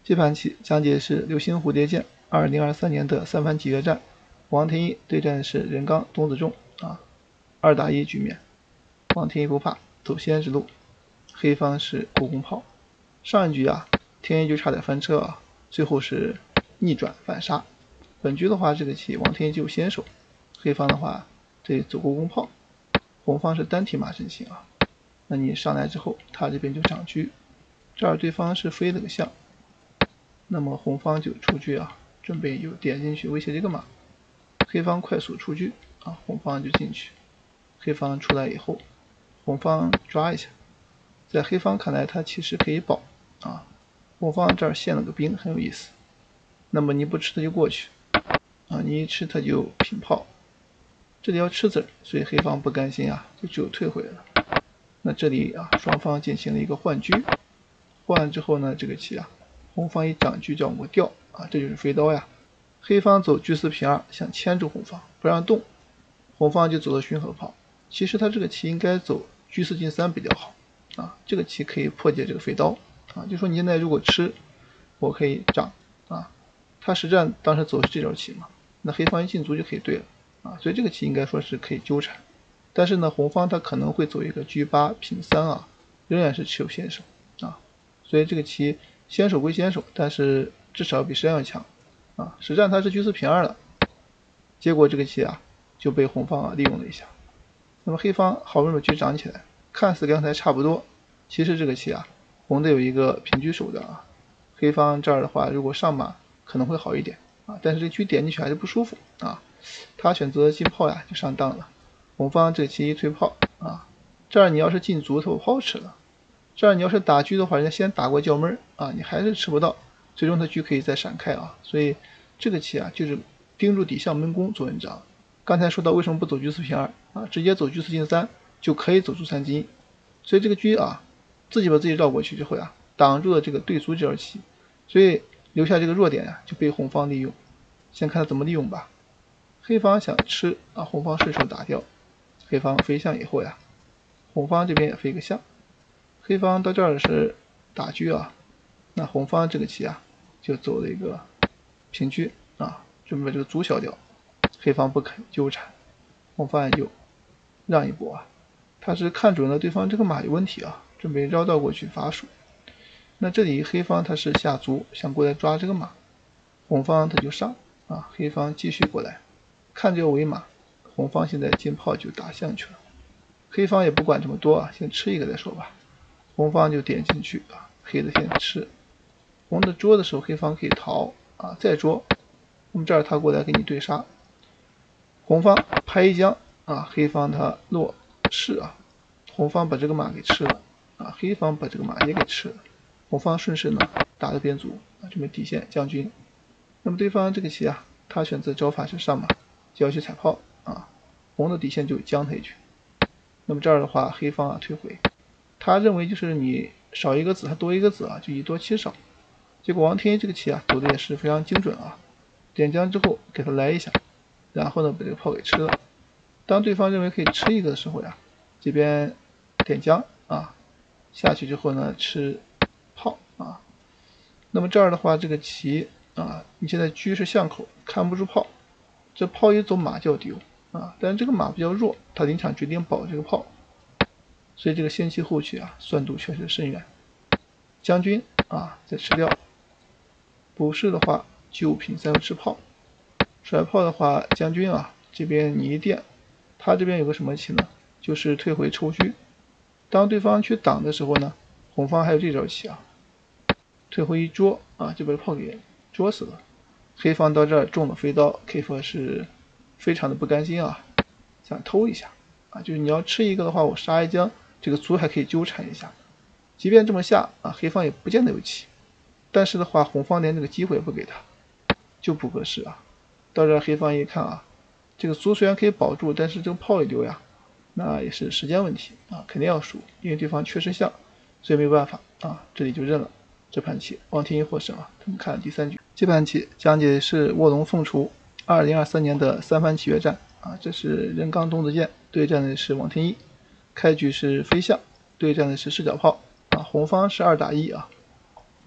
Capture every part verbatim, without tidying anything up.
这盘棋讲解是流星蝴蝶剑二零二三年的三番几决战，王天一对战的是任刚董子重啊，二打一局面。王天一不怕，走先之路，黑方是国攻炮。上一局啊，天一就差点翻车啊，最后是逆转反杀。本局的话，这个棋王天一就先手，黑方的话这走国攻炮，红方是单提马阵型啊。那你上来之后，他这边就长车，这儿对方是飞了个象。那么红方就出车啊，准备就点进去威胁这个马，黑方快速出车啊，红方就进去，黑方出来以后，红方抓一下，在黑方看来他其实可以保啊，红方这儿献了个兵很有意思，那么你不吃他就过去啊，你一吃他就平炮，这里要吃子，所以黑方不甘心啊，就只有退回来了。那这里啊，双方进行了一个换车，换完之后呢，这个棋啊。红方一长车叫我调啊，这就是飞刀呀。黑方走车四平二，想牵住红方不让动，红方就走了巡河炮。其实他这个棋应该走车四进三比较好啊，这个棋可以破解这个飞刀啊。就说你现在如果吃，我可以长啊。他实战当时走是这招棋嘛，那黑方一进卒就可以对了啊，所以这个棋应该说是可以纠缠。但是呢，红方他可能会走一个车八平三啊，仍然是持有先手啊，所以这个棋。先手归先手，但是至少比实战要强啊！实战他是车四平二了，结果这个棋啊就被红方啊利用了一下。那么黑方好不容易把车长起来，看似跟刚才差不多，其实这个棋啊红的有一个平车手的啊，黑方这儿的话如果上马可能会好一点啊，但是这车点进去还是不舒服啊。他选择进炮呀就上当了，红方这个棋一推炮啊，这儿你要是进卒他把炮吃了。这样你要是打车的话，人家先打过叫门啊，你还是吃不到，最终他车可以再闪开啊，所以这个棋啊就是盯住底象闷攻做文章。刚才说到为什么不走车四平二啊，直接走车四进三就可以走出三进一，所以这个车啊自己把自己绕过去之后呀，挡住了这个对卒这招棋，所以留下这个弱点呀就被红方利用。先看他怎么利用吧。黑方想吃啊，红方顺手打掉，黑方飞象以后呀，红方这边也飞个象。黑方到这儿是打车啊，那红方这个棋啊就走了一个平车啊，准备把这个卒消掉。黑方不肯纠缠，红方也就让一波啊，他是看准了对方这个马有问题啊，准备绕道过去伐蜀。那这里黑方他是下卒想过来抓这个马，红方他就上啊，黑方继续过来，看这个围马，红方现在进炮就打象去了，黑方也不管这么多啊，先吃一个再说吧。红方就点进去啊，黑的先吃，红的捉的时候黑方可以逃啊，再捉，那么这儿他过来给你对杀，红方拍一将啊，黑方他落士啊，红方把这个马给吃了啊，黑方把这个马也给吃了，红方顺势呢打了边卒啊，准备底线将军。那么对方这个棋啊，他选择招法是上马，就要去踩炮啊，红的底线就将他一局。那么这儿的话，黑方啊退回。他认为就是你少一个子，他多一个子啊，就以多欺少。结果王天一这个棋啊，走的也是非常精准啊。点将之后给他来一下，然后呢把这个炮给吃了。当对方认为可以吃一个的时候呀，这边点将啊下去之后呢吃炮啊。那么这儿的话，这个棋啊，你现在车是巷口，看不住炮，这炮一走马就要丢啊。但是这个马比较弱，他临场决定保这个炮。所以这个先期后期啊，算度确实深远。将军啊，再吃掉。补士的话，九平三又吃炮。甩炮的话，将军啊，这边你一电，他这边有个什么棋呢？就是退回抽车。当对方去挡的时候呢，红方还有这招棋啊，退回一捉啊，就把炮给捉死了。黑方到这儿中了飞刀 ，K 方是非常的不甘心啊，想偷一下啊，就是你要吃一个的话，我杀一将。这个卒还可以纠缠一下，即便这么下啊，黑方也不见得有棋，但是的话，红方连这个机会也不给他，就不合适啊。到这黑方一看啊，这个卒虽然可以保住，但是这个炮一丢呀，那也是时间问题啊，肯定要输，因为对方确实像，所以没有办法啊，这里就认了。这盘棋王天一获胜啊，他们看第三局。这盘棋讲解是卧龙凤雏二零二三年的三番棋决战啊，这是任刚董子健对战的是王天一。开局是飞象，对战的是四角炮啊，红方是二打一啊。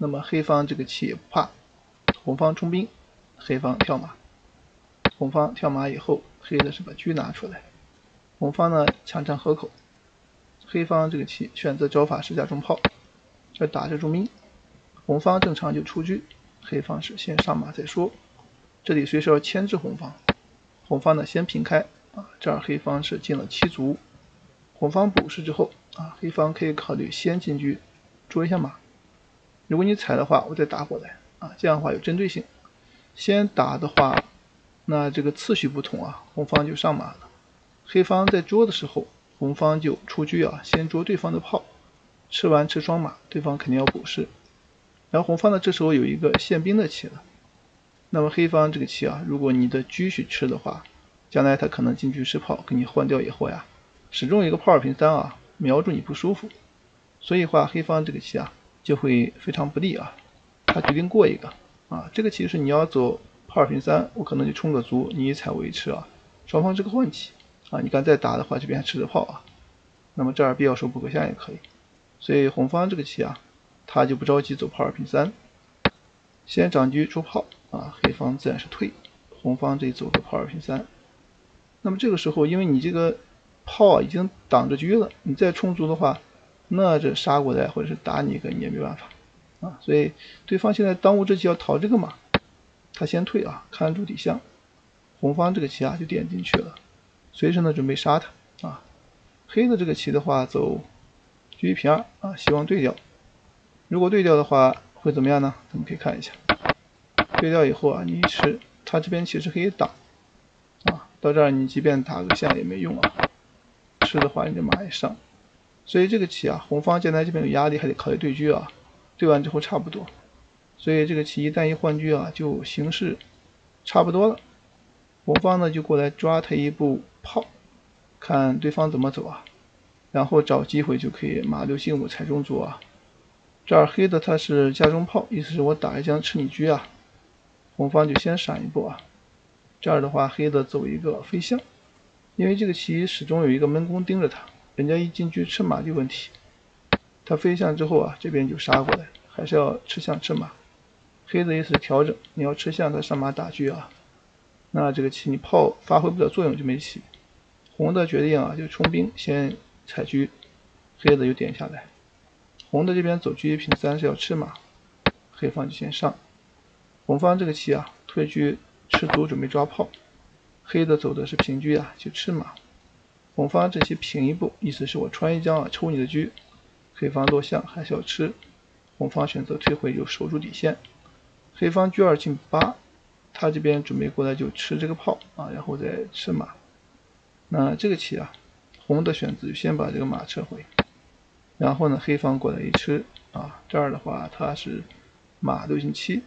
那么黑方这个棋也不怕，红方冲兵，黑方跳马，红方跳马以后，黑的是把车拿出来，红方呢强占河口，黑方这个棋选择招法是加中炮，这打着重兵，红方正常就出车，黑方是先上马再说，这里随时要牵制红方，红方呢先平开啊，这儿黑方是进了七卒，红方补士之后啊，黑方可以考虑先进车捉一下马，如果你踩的话，我再打过来啊，这样的话有针对性。先打的话，那这个次序不同啊，红方就上马了。黑方在捉的时候，红方就出车啊，先捉对方的炮，吃完吃双马，对方肯定要补士。然后红方呢，这时候有一个宪兵的棋了。那么黑方这个棋啊，如果你的车去吃的话，将来他可能进车吃炮，给你换掉以后呀，始终有一个炮二平三啊，瞄住你不舒服。所以话黑方这个棋啊，就会非常不利啊。他决定过一个啊，这个棋是你要走炮二平三，我可能就冲个卒，你一踩我一吃啊，双方这个换棋啊，你敢再打的话，这边还吃着炮啊。那么这儿必要手不可下也可以。所以红方这个棋啊，他就不着急走炮二平三，先长车出炮啊，黑方自然是退，红方这走个炮二平三。那么这个时候，因为你这个炮啊已经挡着车了，你再冲卒的话，那这杀过来或者是打你一个你也没办法啊。所以对方现在当务之急要逃这个马，他先退啊，看住底象。红方这个棋啊就点进去了，随时呢准备杀他啊。黑的这个棋的话走车一平二啊，希望对掉。如果对掉的话会怎么样呢？咱们可以看一下，对掉以后啊，你一吃，他这边其实可以挡啊，到这儿你即便打个象也没用啊，吃的话你的马也上。所以这个棋啊，红方将来这边有压力，还得考虑对车啊，对完之后差不多。所以这个棋一旦一换车啊，就形势差不多了。红方呢就过来抓他一步炮，看对方怎么走啊，然后找机会就可以马六进五踩中卒啊。这儿黑的他是加中炮，意思是我打一将吃你车啊，红方就先闪一步啊。这儿的话黑的走一个飞象，因为这个棋始终有一个闷弓盯着他，人家一进车吃马就问题。他飞象之后啊，这边就杀过来，还是要吃象吃马。黑的意思是调整，你要吃象他上马打车啊，那这个棋你炮发挥不了作用就没棋。红的决定啊，就冲兵先踩车，黑的就点下来。红的这边走车一平三是要吃马，黑方就先上。红方这个棋啊，退车吃卒准备抓炮，黑的走的是平车啊，就吃马。红方这棋平一步，意思是我穿一将啊，抽你的车。黑方落象还是要吃，红方选择退回就守住底线。黑方车二进八，他这边准备过来就吃这个炮啊，然后再吃马。那这个棋啊，红的选择就先把这个马撤回，然后呢黑方过来一吃啊，这儿的话他是马六进七。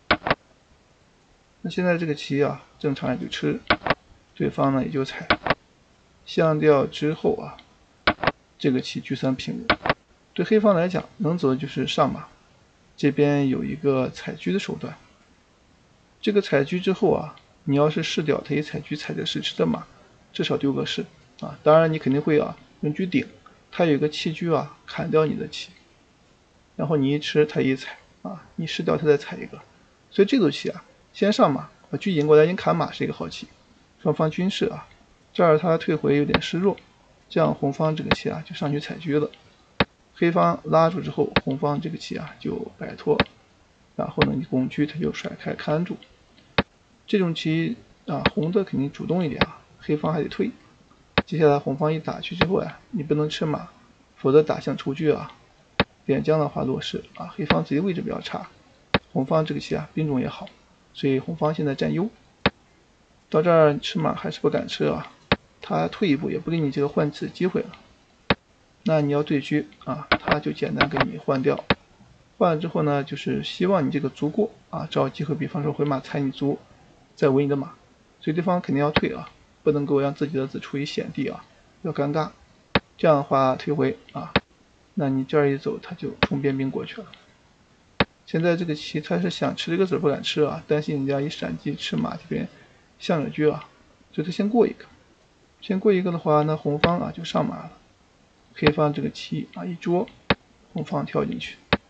那现在这个棋啊，正常也就吃，对方呢也就踩。象掉之后啊，这个棋车三平五。对黑方来讲，能走的就是上马，这边有一个踩车的手段。这个踩车之后啊，你要是士掉，他一踩车踩着士吃的马，至少丢个士啊。当然你肯定会啊用车顶，他有一个弃车啊砍掉你的棋，然后你一吃他一踩啊，你士掉他再踩一个。所以这组棋啊，先上马把车引过来，引砍马是一个好棋。双方均势啊，这儿他退回有点示弱，这样红方这个棋啊就上去踩车了。黑方拉住之后，红方这个棋啊就摆脱，然后呢你攻车他就甩开看住。这种棋啊，红的肯定主动一点啊，黑方还得退。接下来红方一打去之后呀，你不能吃马，否则打象抽车啊。点将的话落士啊，黑方自己位置比较差，红方这个棋啊兵种也好，所以红方现在占优。到这儿吃马还是不敢吃啊，他退一步也不给你这个换棋的机会了。那你要对车啊，他就简单给你换掉，换了之后呢，就是希望你这个卒过啊，找机会，比方说回马踩你卒，再围你的马，所以对方肯定要退啊，不能够让自己的子处于险地啊，要尴尬。这样的话退回啊，那你这儿一走，他就冲边兵过去了。现在这个棋他是想吃这个子不敢吃啊，担心人家一闪击吃马这边象着车啊，所以他先过一个，先过一个的话，那红方啊就上马了。黑方这个棋啊一捉，红方跳进去，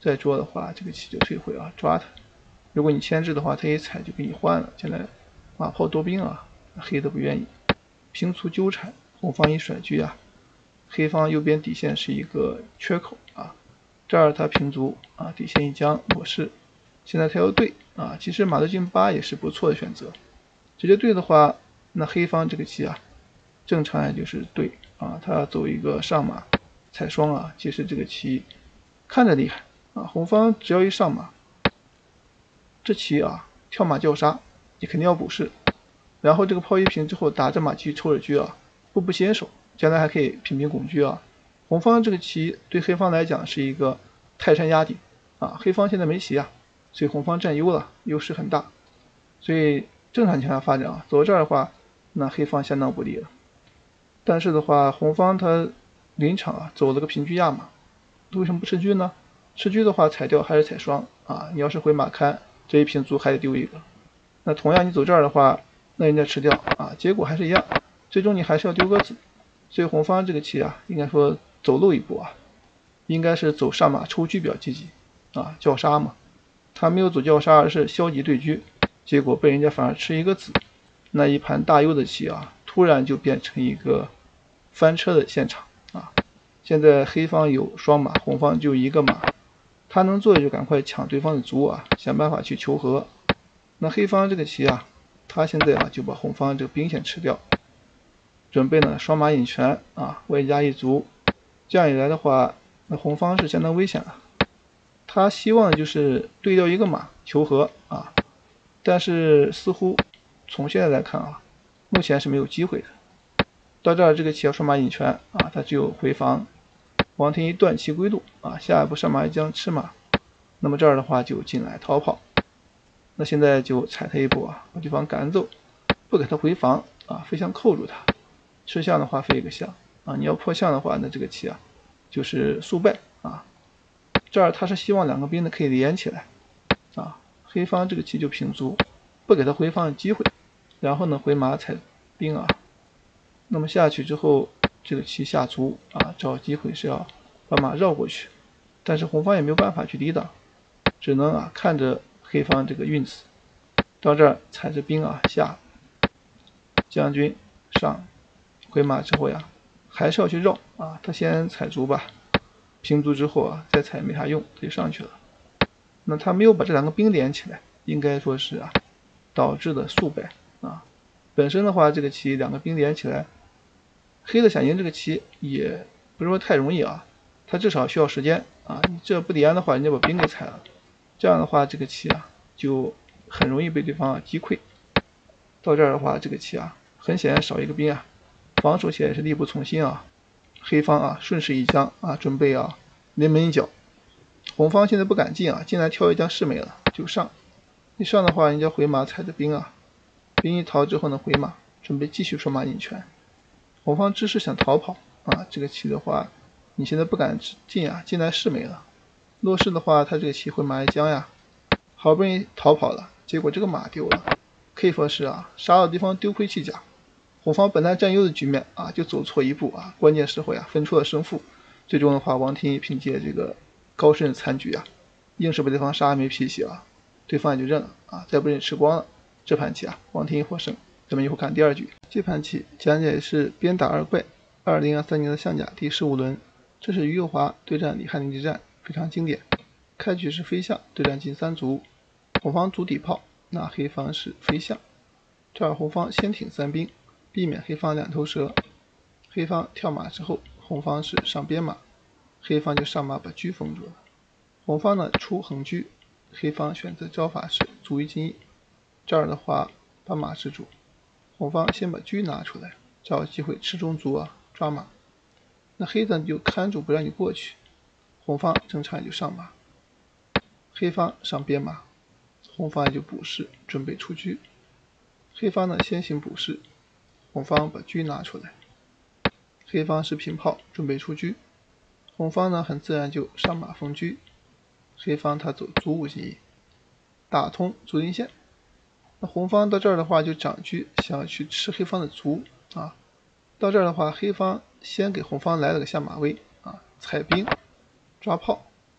再捉的话，这个棋就退回啊，抓他。如果你牵制的话，他一踩就给你换了。现在马炮多兵啊，黑的不愿意。平卒纠缠，红方一甩车啊，黑方右边底线是一个缺口啊，这儿他平卒啊，底线一将抹士。现在他要对啊，其实马头进八也是不错的选择。直接对的话，那黑方这个棋啊，正常也就是对啊，他走一个上马踩双啊，其实这个棋看着厉害啊，红方只要一上马，这棋啊跳马叫杀，你肯定要补士。然后这个炮一平之后，打着马继续抽着车啊，步步先手，将来还可以平平拱车啊。红方这个棋对黑方来讲是一个泰山压顶啊，黑方现在没棋啊，所以红方占优了，优势很大。所以正常情况下发展啊，走到这儿的话，那黑方相当不利了。但是的话，红方他临场啊走了个平车压马，为什么不吃车呢？吃车的话踩掉还是踩双啊，你要是回马看，这一平卒还得丢一个。那同样你走这儿的话，那人家吃掉啊，结果还是一样，最终你还是要丢个子。所以红方这个棋啊，应该说走漏一步啊，应该是走上马抽车比较积极啊，叫杀嘛。他没有走叫杀，而是消极对车，结果被人家反而吃一个子。那一盘大优的棋啊，突然就变成一个翻车的现场啊。现在黑方有双马，红方就一个马，他能做的就赶快抢对方的卒啊，想办法去求和。那黑方这个棋啊，他现在啊就把红方这个兵线吃掉，准备呢双马引拳啊，外加一卒，这样一来的话，那红方是相当危险了。他希望就是对掉一个马求和啊，但是似乎从现在来看啊，目前是没有机会的。到这儿这个棋要双马引拳啊，他只有回防。王天一断棋归路啊，下一步上马一将吃马，那么这儿的话就进来逃跑。那现在就踩他一步啊，把对方赶走，不给他回防啊，飞象扣住他。吃象的话飞一个象啊，你要破象的话，那这个棋啊就是速败啊。这儿他是希望两个兵呢可以连起来啊，黑方这个棋就平卒，不给他回防的机会，然后呢回马踩兵啊。那么下去之后，这个棋下卒啊，找机会是要把马绕过去，但是红方也没有办法去抵挡，只能啊看着黑方这个运子。到这儿踩着兵啊下，将军上，回马之后呀，还是要去绕啊，他先踩卒吧，平卒之后啊再踩没啥用，就上去了。那他没有把这两个兵连起来，应该说是啊导致的速败啊。本身的话，这个棋两个兵连起来，黑的想赢这个棋也不是说太容易啊，他至少需要时间啊。你这不连的话，人家把兵给踩了，这样的话这个棋啊就很容易被对方啊击溃。到这儿的话，这个棋啊很显然少一个兵啊，防守起来也是力不从心啊。黑方啊顺势一将啊，准备啊临门一脚。红方现在不敢进啊，进来跳一将士没了就上。一上的话，人家回马踩着兵啊。兵一逃之后呢，回马准备继续双马引拳。红方知势想逃跑啊，这个棋的话，你现在不敢进啊，进来士没了。落士的话，他这个棋回马一将呀，好不容易逃跑了，结果这个马丢了，可以说是啊，杀了对方丢盔弃甲。红方本来占优的局面啊，就走错一步啊，关键时候呀分出了胜负。最终的话，王天一凭借这个高深的残局啊，硬是被对方杀没脾气啊，对方也就认了啊，再不认吃光了。这盘棋啊，王天一获胜。咱们一会儿看第二局。这盘棋讲解是鞭打二怪，二零二三年的象甲第十五轮。这是于右华对战李汉林之战，非常经典。开局是飞象对战进三卒，红方卒底炮，那黑方是飞象。这儿红方先挺三兵，避免黑方两头蛇。黑方跳马之后，红方是上边马，黑方就上马把车封住了。红方呢出横车，黑方选择招法是卒一进一。这儿的话把马吃住，红方先把车拿出来，找机会吃中卒啊抓马。那黑的就看住不让你过去，红方正常也就上马，黑方上边马，红方也就补士准备出车。黑方呢先行补士，红方把车拿出来，黑方是平炮准备出车，红方呢很自然就上马封车，黑方他走卒五进一，打通卒林线。那红方到这儿的话就长车，想要去吃黑方的卒啊。到这儿的话，黑方先给红方来了个下马威啊，踩兵抓炮。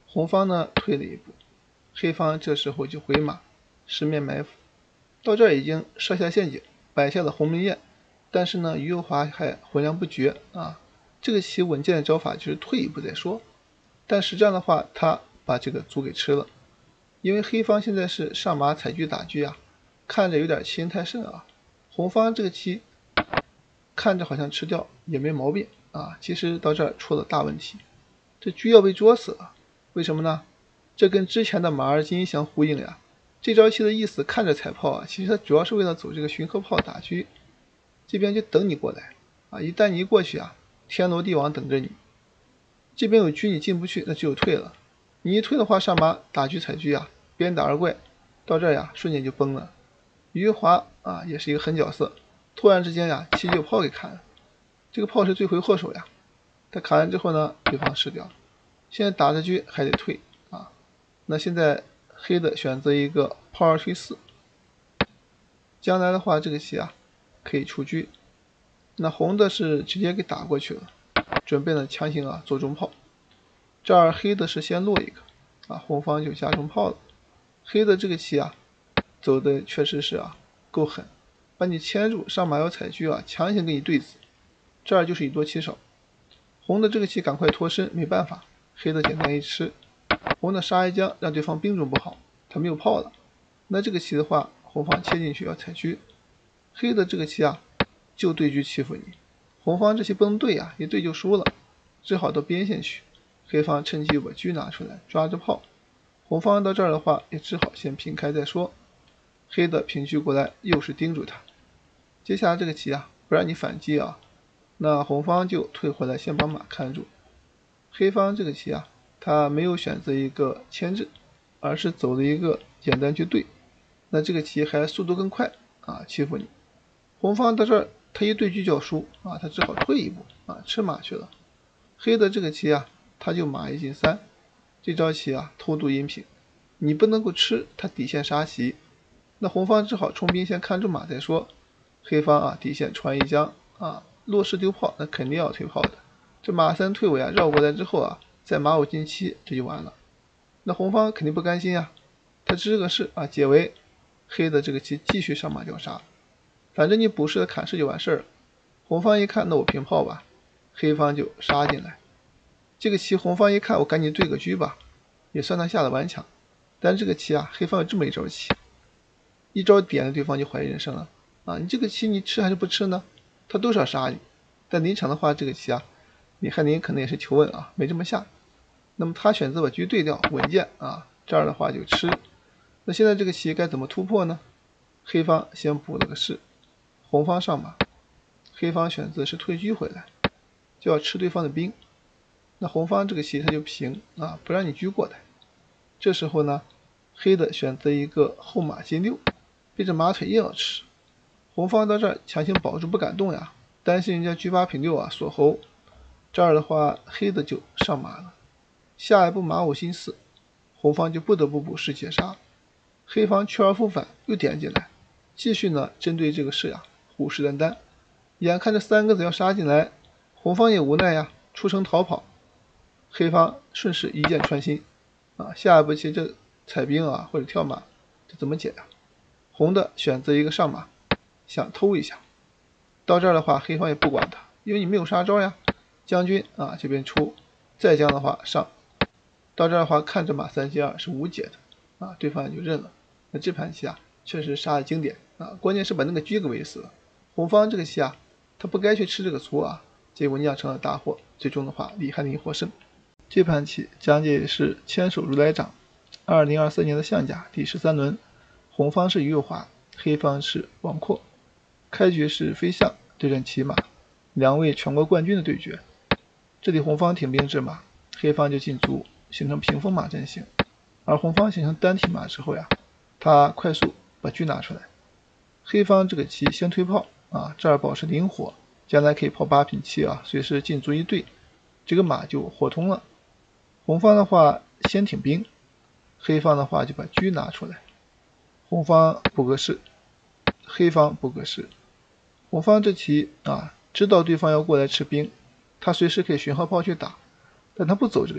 红方呢退了一步，黑方这时候就回马，十面埋伏。到这儿已经设下陷阱，摆下了鸿门宴，但是呢，于右华还浑然不觉啊。这个棋稳健的招法就是退一步再说，但实战的话，他把这个卒给吃了。因为黑方现在是上马采车打车啊，看着有点欺人太甚啊。红方这个棋看着好像吃掉也没毛病啊，其实到这儿出了大问题，这车要被捉死了。为什么呢？这跟之前的马二进一相呼应呀。这招棋的意思看着踩炮啊，其实它主要是为了走这个巡河炮打车，这边就等你过来啊，一旦你一过去啊，天罗地网等着你。这边有车你进不去，那只有退了。你一退的话，上马打车踩车啊，边打而怪，到这儿呀瞬间就崩了。于华啊也是一个狠角色，突然之间呀棋就炮给砍了，这个炮是罪魁祸首呀。他砍完之后呢，对方失掉了，现在打着车还得退啊。那现在黑的选择一个炮二退四，将来的话这个棋啊可以出车。那红的是直接给打过去了，准备了强行啊做中炮。这儿黑的是先落一个啊，红方就加中炮了。黑的这个棋啊走的确实是啊够狠，把你牵住，上马要踩车啊，强行给你对子。这儿就是以多欺少。红的这个棋赶快脱身，没办法，黑的简单一吃，红的杀一将，让对方兵种不好，他没有炮了。那这个棋的话，红方切进去要踩车，黑的这个棋啊就对车欺负你，红方这棋不能对啊，一对就输了，只好到边线去。黑方趁机把车拿出来抓着炮，红方到这儿的话也只好先平开再说。黑的平车过来又是盯住他，接下来这个棋啊不让你反击啊，那红方就退回来先把马看住。黑方这个棋啊他没有选择一个牵制，而是走了一个简单去对，那这个棋还速度更快啊，欺负你。红方到这儿他一对车就要输啊，他只好退一步啊，吃马去了。黑的这个棋啊他就马一进三，这招棋啊偷渡阴平，你不能够吃他底线杀棋，那红方只好冲兵先看住马再说。黑方啊底线传一将啊，落士丢炮，那肯定要退炮的。这马三退尾啊，绕过来之后啊，再马五进七，这就完了。那红方肯定不甘心啊，他知个势啊，解围。黑的这个棋继续上马吊杀，反正你补士的砍士就完事儿了。红方一看，那我平炮吧，黑方就杀进来。这个棋红方一看，我赶紧对个车吧，也算他下了顽强。但这个棋啊，黑方有这么一招棋，一招点了对方就怀疑人生了啊！你这个棋你吃还是不吃呢？他都是要杀你。但临场的话，这个棋啊，李汉林可能也是求稳啊，没这么下。那么他选择把车对掉，稳健啊，这样的话就吃。那现在这个棋该怎么突破呢？黑方先补了个士，红方上马，黑方选择是退车回来，就要吃对方的兵。那红方这个棋他就平啊，不让你车过来。这时候呢，黑的选择一个后马进六，背着马腿硬要吃。红方到这儿强行保住不敢动呀，担心人家车八平六啊锁喉。这儿的话，黑的就上马了。下一步马五进四，红方就不得不补士解杀。黑方去而复返，又点进来，继续呢针对这个士呀虎视眈眈。眼看这三个子要杀进来，红方也无奈呀，出城逃跑。黑方顺势一箭穿心啊，下一步棋这踩兵啊或者跳马，这怎么解呀？红的选择一个上马，想偷一下。到这儿的话，黑方也不管他，因为你没有杀招呀。将军啊这边出，再将的话上。到这儿的话，看着马三进二是无解的啊，对方也就认了。那这盘棋啊，确实杀的经典啊，关键是把那个车给围死了。红方这个棋啊，他不该去吃这个卒啊，结果酿成了大祸。最终的话，李汉林获胜。这盘棋讲解是千手如来掌，二零二三年的象甲第十三轮，红方是于右华，黑方是王阔。开局是飞象对阵骑马，两位全国冠军的对决。这里红方挺兵制马，黑方就进卒，形成屏风马阵型。而红方形成单体马之后呀，他快速把车拿出来。黑方这个棋先推炮啊，这儿保持灵活，将来可以炮八品七啊，随时进卒一对，这个马就活通了。红方的话先挺兵，黑方的话就把车拿出来。红方补个士，黑方补个士。红方这棋啊，知道对方要过来吃兵，他随时可以巡河炮去打，但他不走这个棋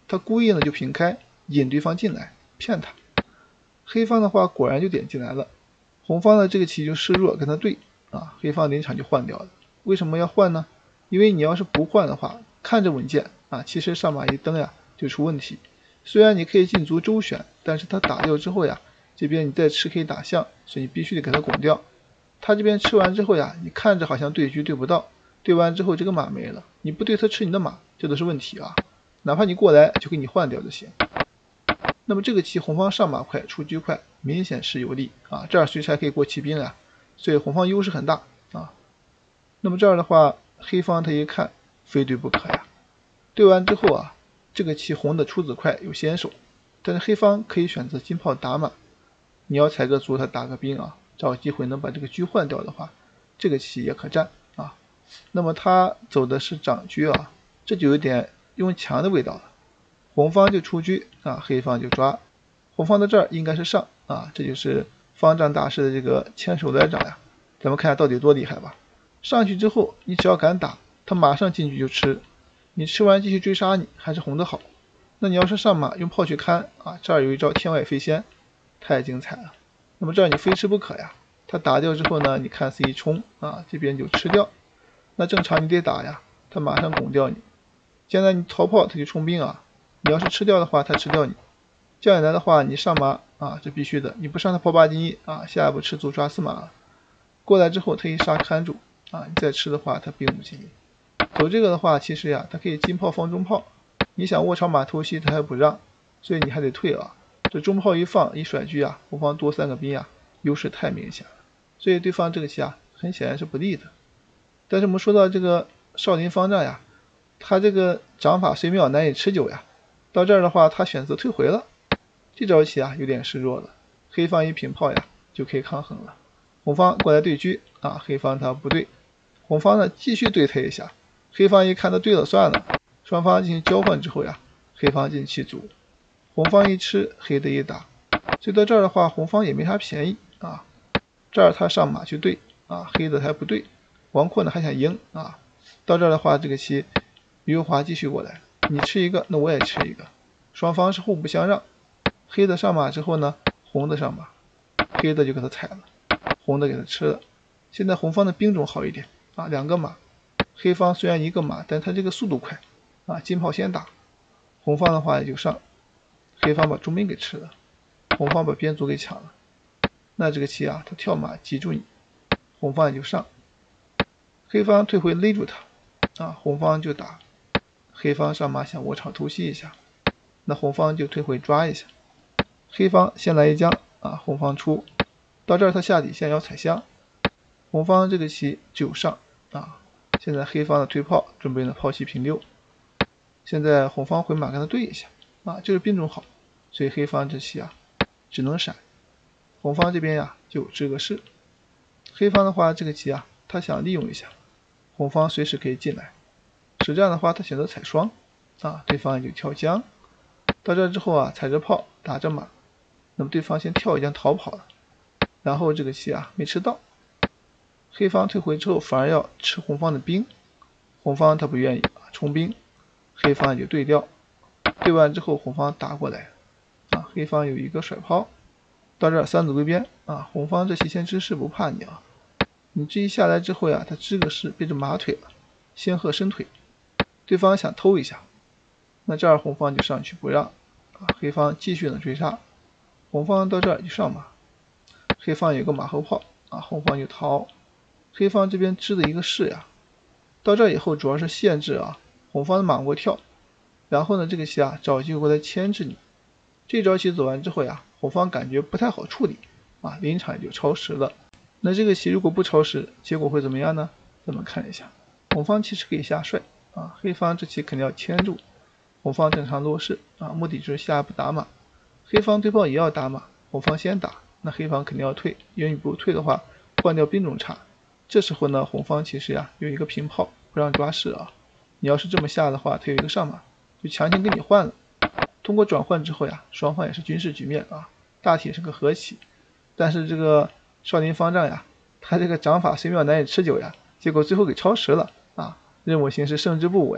他故意呢就平开，引对方进来，骗他。黑方的话果然就点进来了，红方的这个棋就示弱跟他对啊，黑方临场就换掉了。为什么要换呢？因为你要是不换的话，看着稳健啊，其实上马一蹬呀就出问题。虽然你可以进卒周旋，但是他打掉之后呀，这边你再吃可以打象，所以你必须得给他拱掉。他这边吃完之后呀，你看着好像对车对不到，对完之后这个马没了，你不对他吃你的马，这都是问题啊。哪怕你过来就给你换掉就行。那么这个棋红方上马快，出车快，明显是有利啊。这儿随时还可以过骑兵啊，所以红方优势很大啊。那么这儿的话，黑方他一看非对不可呀。对完之后啊，这个棋红的出子快有先手，但是黑方可以选择金炮打马。你要踩个卒，他打个兵啊，找机会能把这个车换掉的话，这个棋也可战啊。那么他走的是长车啊，这就有点用强的味道了。红方就出车啊，黑方就抓。红方的这儿应该是上啊，这就是方丈大师的这个千手来掌呀。咱们看下到底多厉害吧。上去之后，你只要敢打，他马上进去就吃。你吃完继续追杀你，还是红的好。那你要是上马用炮去看啊，这儿有一招天外飞仙，太精彩了。那么这儿你非吃不可呀。他打掉之后呢，你看 C 一冲啊，这边就吃掉。那正常你得打呀，他马上拱掉你。现在你逃炮他就冲兵啊。你要是吃掉的话，他吃掉你。这样一来的话，你上马啊，这必须的。你不上他炮八进一啊，下一步吃卒抓司马了。过来之后，他一杀看住啊，你再吃的话，他兵五进一。走这个的话，其实呀，他可以金炮放中炮。你想卧槽马偷袭，他还不让，所以你还得退啊。这中炮一放一甩车啊，红方多三个兵啊，优势太明显了。所以对方这个棋啊，很显然是不利的。但是我们说到这个少林方丈呀，他这个掌法虽妙难以持久呀。到这儿的话，他选择退回了，这招棋啊有点示弱了。黑方一平炮呀，就可以抗衡了。红方过来对车啊，黑方他不对，红方呢继续对他一下，黑方一看他对了算了，双方进行交换之后呀，黑方进弃卒，红方一吃，黑的一打，所以到这儿的话，红方也没啥便宜啊。这儿他上马去对啊，黑的还不对，王阔呢还想赢啊。到这儿的话，这个棋余华继续过来。你吃一个，那我也吃一个，双方是互不相让。黑的上马之后呢，红的上马，黑的就给他踩了，红的给他吃了。现在红方的兵种好一点啊，两个马，黑方虽然一个马，但他这个速度快啊，金炮先打，红方的话也就上，黑方把中兵给吃了，红方把边卒给抢了。那这个棋啊，他跳马击住你，红方也就上，黑方退回勒住他啊，红方就打。黑方上马想窝巢偷袭一下，那红方就退回抓一下。黑方先来一将啊，红方出，到这儿他下底线要踩象，红方这个棋只有上啊。现在黑方的推炮准备呢炮七平六，现在红方回马跟他对一下啊，就是兵种好，所以黑方这棋啊只能闪。红方这边呀就有这个士，黑方的话这个棋啊他想利用一下，红方随时可以进来。实战的话，他选择踩双啊，对方也就跳将。到这之后啊，踩着炮打着马，那么对方先跳一将逃跑了，然后这个棋啊没吃到，黑方退回之后反而要吃红方的兵，红方他不愿意啊，冲兵，黑方也就对掉，对完之后红方打过来啊，黑方有一个甩炮，到这儿三子归边啊，红方这棋先支士不怕你啊，你这一下来之后呀，他支个士变成马腿了，仙鹤伸腿。对方想偷一下，那这儿红方就上去不让啊，黑方继续的追杀，红方到这儿就上马，黑方有个马后炮啊，红方就逃，黑方这边支的一个士呀，到这儿以后主要是限制啊红方的马过跳，然后呢这个棋啊找机会过来牵制你。这招棋走完之后呀，红方感觉不太好处理啊，临场也就超时了。那这个棋如果不超时，结果会怎么样呢？咱们看一下，红方其实可以下帅啊，黑方这棋肯定要牵住，红方正常落士啊，目的就是下一步打马。黑方对炮也要打马，红方先打，那黑方肯定要退，因为你不退的话，换掉兵种差。这时候呢，红方其实呀有一个平炮，不让抓士啊。你要是这么下的话，他有一个上马，就强行跟你换了。通过转换之后呀，双方也是军事局面啊，大体是个和棋。但是这个少林方丈呀，他这个掌法虽妙难以持久呀，结果最后给超时了啊。任我行事胜之不武呀，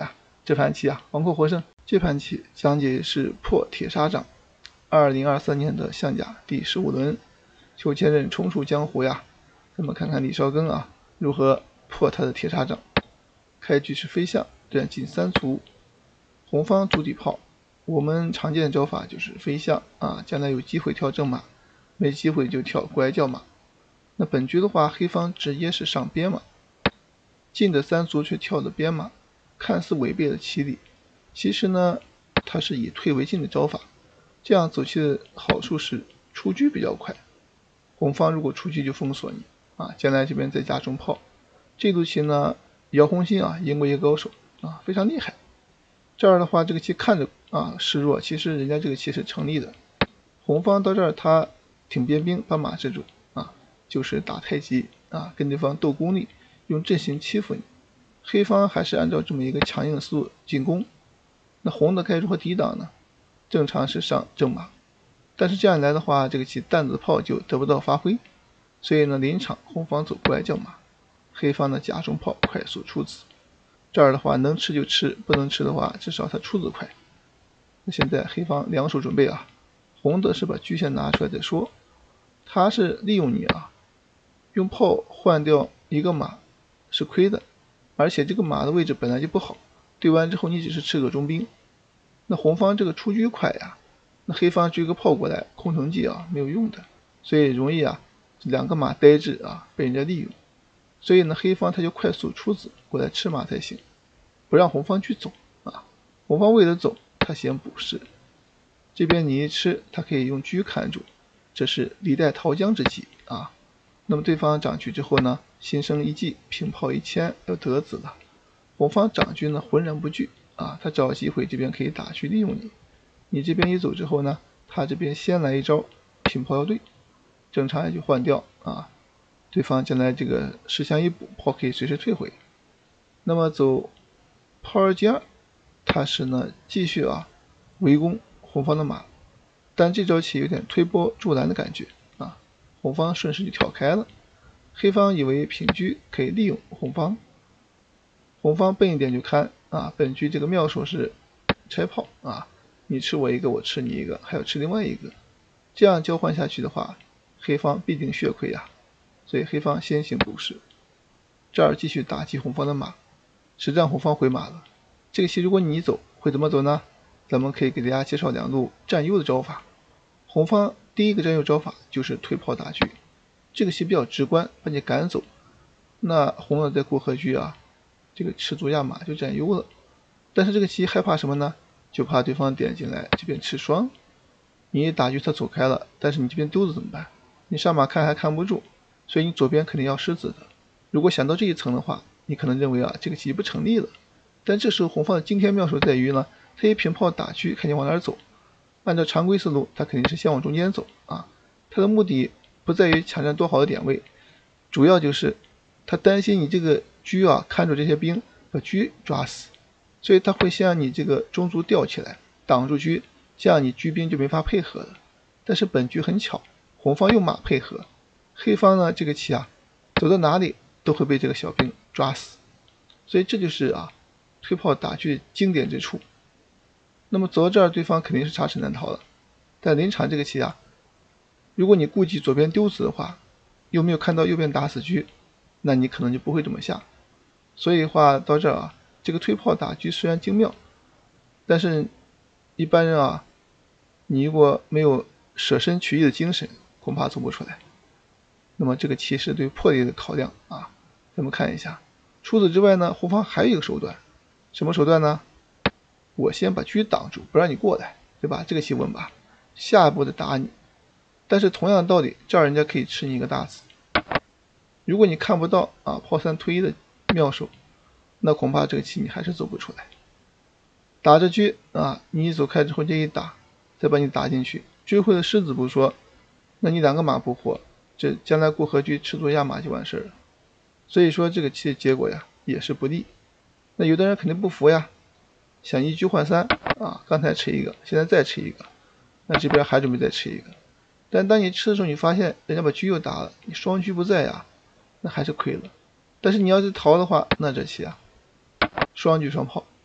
这盘棋啊，王寇获胜。这盘棋讲解是破铁砂掌。二零二三年的象甲第十五轮，裘千仞重出江湖呀。咱们看看李少根啊如何破他的铁砂掌。开局是飞象，战进三卒，红方主底炮。我们常见的招法就是飞象啊，将来有机会跳正马，没机会就跳过来叫马。那本局的话，黑方直接是上边马，进的三卒却跳的边马，看似违背了棋理，其实呢，它是以退为进的招法。这样走棋的好处是出车比较快，红方如果出车就封锁你啊，将来这边再加中炮。这路棋呢，姚宏新啊，英国一个高手啊，非常厉害。这儿的话，这个棋看着啊示弱，其实人家这个棋是成立的。红方到这儿他挺边兵，把马制住啊，就是打太极啊，跟对方斗功力，用阵型欺负你。黑方还是按照这么一个强硬的思路进攻，那红的该如何抵挡呢？正常是上正马，但是这样一来的话，这个棋担子炮就得不到发挥，所以呢，临场红方走过来叫马，黑方的夹中炮快速出子。这儿的话能吃就吃，不能吃的话至少他出子快。那现在黑方两手准备啊，红的是把车先拿出来再说，他是利用你啊，用炮换掉一个马是亏的，而且这个马的位置本来就不好，对完之后你只是吃个中兵。那红方这个出车快呀，那黑方追个炮过来，空城计啊没有用的，所以容易啊两个马呆滞啊被人家利用，所以呢黑方他就快速出子过来吃马才行，不让红方去走啊。红方为了走，他先补士，这边你一吃，他可以用车看住，这是李代桃僵之计啊。那么对方长车之后呢，心生一计，平炮一牵要得子了。红方长车呢浑然不惧啊，他找机会这边可以打去利用你。你这边一走之后呢，他这边先来一招平炮要对，正常也就换掉啊。对方将来这个士象一补，炮可以随时退回。那么走炮二进二，他是呢继续啊围攻红方的马，但这招棋有点推波助澜的感觉啊，红方顺势就跳开了。黑方以为平车可以利用红方，红方笨一点就看啊，本局这个妙手是拆炮啊，你吃我一个，我吃你一个，还要吃另外一个，这样交换下去的话，黑方必定血亏啊，所以黑方先行补士。这儿继续打击红方的马，实战红方回马了。这个棋如果你走会怎么走呢？咱们可以给大家介绍两路占优的招法。红方第一个占优招法就是退炮打车，这个棋比较直观，把你赶走。那红的在过河车啊，这个吃卒压马就占优了。但是这个棋害怕什么呢？就怕对方点进来这边吃双，你一打车他走开了，但是你这边丢子怎么办？你上马看还看不住，所以你左边肯定要失子的。如果想到这一层的话，你可能认为啊这个棋不成立了。但这时候红方的惊天妙手在于呢，他一平炮打车看你往哪儿走，按照常规思路他肯定是先往中间走啊，他的目的不在于抢占多好的点位，主要就是他担心你这个车啊看住这些兵把车抓死，所以他会先让你这个中卒吊起来挡住车，这样你车兵就没法配合了。但是本局很巧，红方用马配合，黑方呢这个棋啊走到哪里都会被这个小兵抓死，所以这就是啊推炮打车经典之处。那么走到这儿对方肯定是插翅难逃了，但临场这个棋啊，如果你顾及左边丢子的话，又没有看到右边打死车，那你可能就不会这么下。所以话到这儿啊，这个推炮打车虽然精妙，但是一般人啊，你如果没有舍身取义的精神，恐怕走不出来。那么这个棋是对破裂的考量啊，咱们看一下。除此之外呢，红方还有一个手段，什么手段呢？我先把车挡住，不让你过来，对吧？这个棋稳吧，下一步再打你。但是同样的道理，这儿人家可以吃你一个大子。如果你看不到啊炮三推一的妙手，那恐怕这个棋你还是走不出来。打着车啊，你一走开之后这一打，再把你打进去，追回了狮子不说，那你两个马不活，这将来过河车吃卒压马就完事了。所以说这个棋的结果呀也是不利。那有的人肯定不服呀，想一车换三啊，刚才吃一个，现在再吃一个，那这边还准备再吃一个。但当你吃的时候，你发现人家把车又打了，你双车不在呀，那还是亏了。但是你要是逃的话，那这棋啊，双车双炮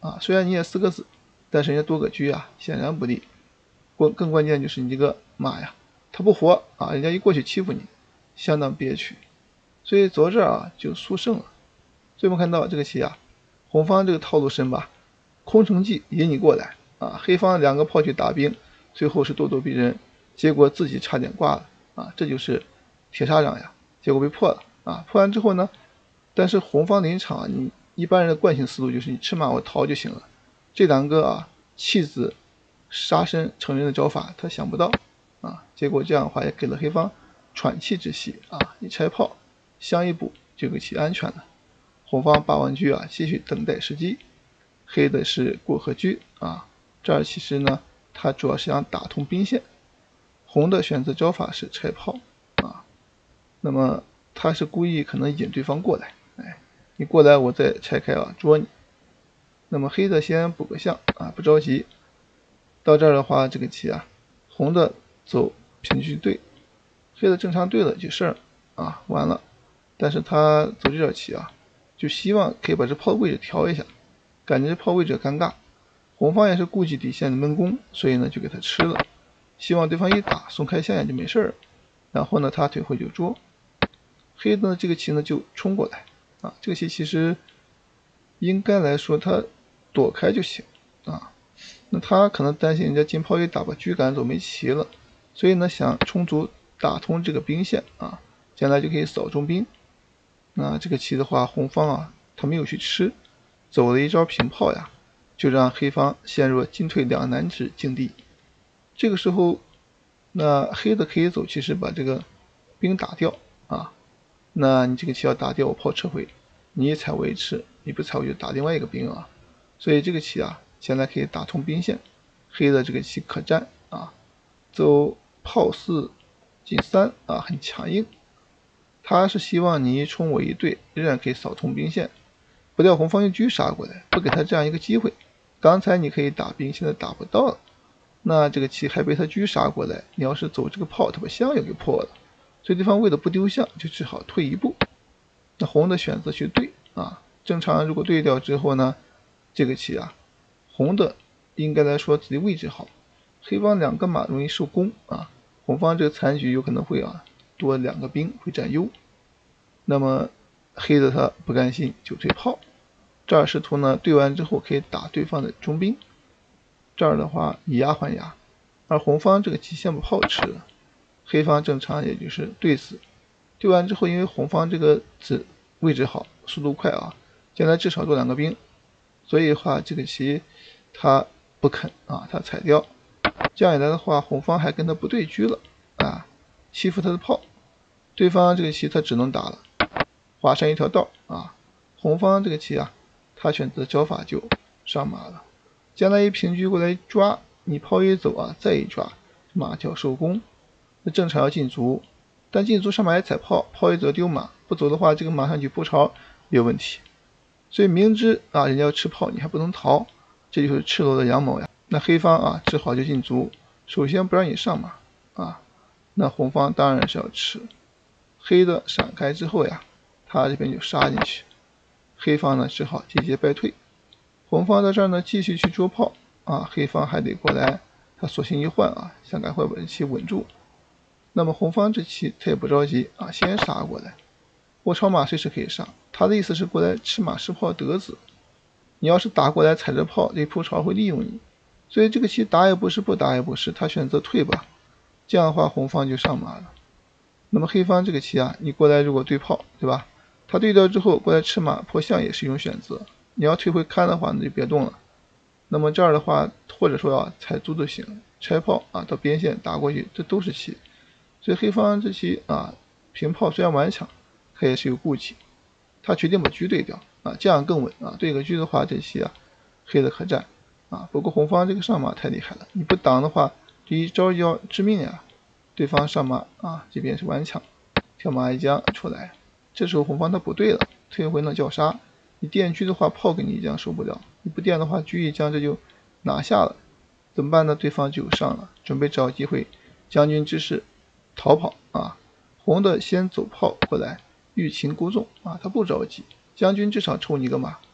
啊，虽然你也四个子，但是人家多个车啊，显然不利。关更关键就是你这个马呀，它不活啊，人家一过去欺负你，相当憋屈。所以走到这儿啊，就速胜了。所以我们看到这个棋啊，红方这个套路深吧，空城计引你过来啊，黑方两个炮去打兵，最后是咄咄逼人，结果自己差点挂了啊，这就是铁砂掌呀，结果被破了啊。破完之后呢，但是红方临场，你一般人的惯性思路就是你吃马我逃就行了。这两个啊弃子杀身成人的招法，他想不到啊，结果这样的话也给了黑方喘气之隙啊，一拆炮相一补，这个棋安全了。红方八王车啊，继续等待时机。黑的是过河车啊，这儿其实呢，他主要是想打通兵线。红的选择招法是拆炮啊，那么他是故意可能引对方过来，哎，你过来我再拆开啊捉你。那么黑的先补个象啊，不着急。到这儿的话，这个棋啊，红的走平车对，黑的正常对了就事儿啊，完了。但是他走这道棋啊，就希望可以把这炮位置调一下，感觉这炮位置尴尬。红方也是顾及底线的闷攻，所以呢就给他吃了，希望对方一打松开象眼就没事儿。然后呢他退回就捉，黑的这个棋呢就冲过来啊，这个棋其实应该来说他躲开就行啊。那他可能担心人家金炮一打把车赶走没棋了，所以呢想充足打通这个兵线啊，将来就可以扫中兵。那这个棋的话，红方啊他没有去吃，走了一招平炮呀，就让黑方陷入进退两难之境地。这个时候，那黑的可以走，其实把这个兵打掉啊。那你这个棋要打掉，我炮撤回，你一踩我一吃，你不踩我就打另外一个兵啊。所以这个棋啊，现在可以打通兵线，黑的这个棋可战啊，走炮四进三啊，很强硬。他是希望你一冲我一对，仍然可以扫通兵线，不料红方用车杀过来，不给他这样一个机会。刚才你可以打兵，现在打不到了，那这个棋还被他车杀过来，你要是走这个炮，他把象也给破了，所以对方为了不丢象，就只好退一步。那红的选择去对啊，正常如果对掉之后呢，这个棋啊，红的应该来说自己位置好，黑方两个马容易受攻啊，红方这个残局有可能会啊多两个兵会占优。那么黑的他不甘心就退炮，这儿试图呢对完之后可以打对方的中兵，这儿的话以牙还牙，而红方这个棋先把炮吃了，黑方正常也就是对死，对完之后因为红方这个子位置好，速度快啊，将来至少多两个兵，所以的话这个棋他不肯啊，他踩掉，这样一来的话红方还跟他不对车了啊，欺负他的炮，对方这个棋他只能打了，华山一条道啊，红方这个棋啊，他选择招法就上马了，将来一平车过来抓，你炮一走啊，再一抓，马就要受攻，那正常要进卒，但进卒上马也踩炮，炮一走丢马，不走的话这个马上去扑巢也有问题，所以明知啊人家要吃炮，你还不能逃，这就是赤裸的阳谋呀。那黑方啊只好就进卒，首先不让你上马啊，那红方当然是要吃，黑的闪开之后呀，他这边就杀进去，黑方呢只好节节败退，红方在这儿呢继续去捉炮啊，黑方还得过来，他索性一换啊，想赶快把这棋稳住。那么红方这棋他也不着急啊，先杀过来，我超马随时可以上，他的意思是过来吃马吃炮得子，你要是打过来踩着炮，这扑巢会利用你，所以这个棋打也不是不打也不是，他选择退吧，这样的话红方就上马了。那么黑方这个棋啊，你过来如果对炮，对吧？他对掉之后过来吃马破象也是一种选择，你要退回看的话，那就别动了。那么这儿的话，或者说啊踩卒都行，拆炮啊到边线打过去，这都是棋。所以黑方这棋啊平炮虽然顽强，他也是有顾忌，他决定把车对掉啊，这样更稳啊。对个车的话，这棋啊黑的可战啊。不过红方这个上马太厉害了，你不挡的话，这一招要致命呀。对方上马啊，这边是顽强，跳马一将出来，这时候红方他不对了，退回了叫杀。你电车的话，炮给你一将受不了，你不电的话，车一将这就拿下了，怎么办呢？对方就上了，准备找机会，将军之势逃跑啊。红的先走炮过来，欲擒故纵啊，他不着急，将军至少抽你个马，